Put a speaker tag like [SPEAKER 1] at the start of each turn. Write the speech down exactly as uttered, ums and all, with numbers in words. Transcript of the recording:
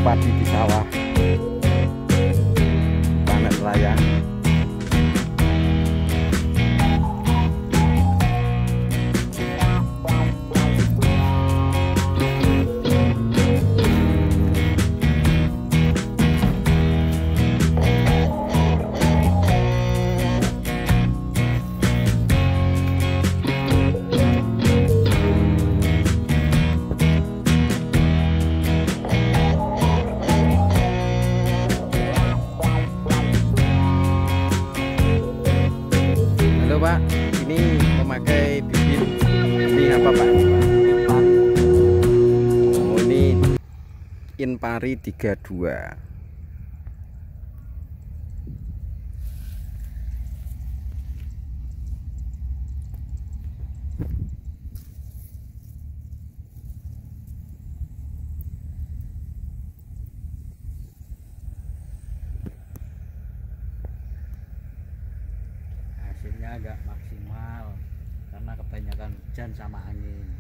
[SPEAKER 1] padi di sawah, panen raya. Pak, ini memakai bibit ini apa Pak? Oh, ini Inpari tiga puluh dua.
[SPEAKER 2] Hasilnya agak maksimal karena kebanyakan hujan sama angin.